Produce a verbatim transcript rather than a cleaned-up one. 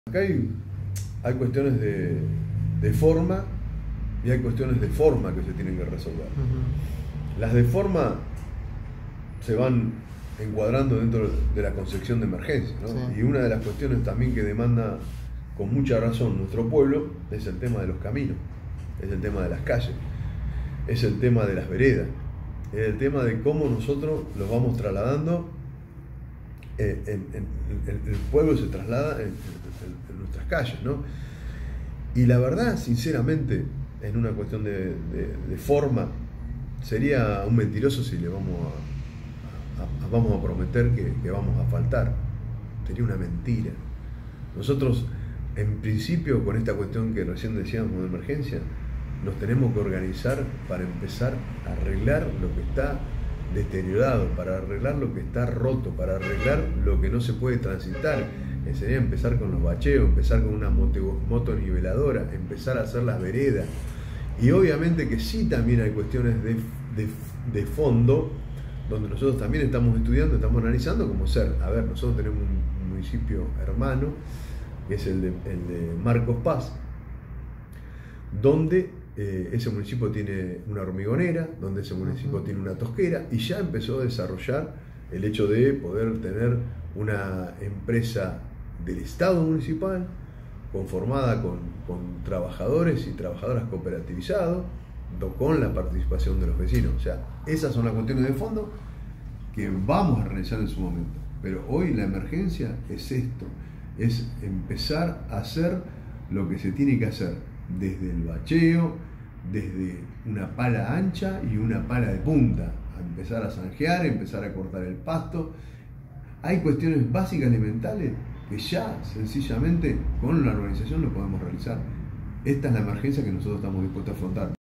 Acá hay, hay cuestiones de, de forma y hay cuestiones de forma que se tienen que resolver. Uh-huh. Las de forma se van encuadrando dentro de la concepción de emergencia, ¿no? Sí. Y una de las cuestiones también que demanda con mucha razón nuestro pueblo es el tema de los caminos, es el tema de las calles, es el tema de las veredas, es el tema de cómo nosotros los vamos trasladando. En, en, en, el pueblo se traslada en, en, en nuestras calles, ¿no? Y la verdad, sinceramente, en una cuestión de, de, de forma, sería un mentiroso si le vamos a, a, a, vamos a prometer que, que vamos a faltar. Sería una mentira. Nosotros, en principio, con esta cuestión que recién decíamos de emergencia, nos tenemos que organizar para empezar a arreglar lo que está deteriorado, para arreglar lo que está roto, para arreglar lo que no se puede transitar, que sería empezar con los bacheos, empezar con una moto, moto niveladora, empezar a hacer las veredas. Y obviamente que sí también hay cuestiones de, de, de fondo, donde nosotros también estamos estudiando, estamos analizando, como ser, a ver, nosotros tenemos un municipio hermano, que es el de, el de Marcos Paz, donde Eh, ese municipio tiene una hormigonera, donde ese municipio uh-huh. tiene una tosquera, y ya empezó a desarrollar el hecho de poder tener una empresa del Estado municipal conformada con, con trabajadores y trabajadoras cooperativizados, con la participación de los vecinos. O sea, esas son las cuestiones de fondo que vamos a realizar en su momento. Pero hoy la emergencia es esto, es empezar a hacer lo que se tiene que hacer, desde el bacheo, desde una pala ancha y una pala de punta, a empezar a zanjear, empezar a cortar el pasto. Hay cuestiones básicas elementales que ya sencillamente con la organización lo podemos realizar. Esta es la emergencia que nosotros estamos dispuestos a afrontar.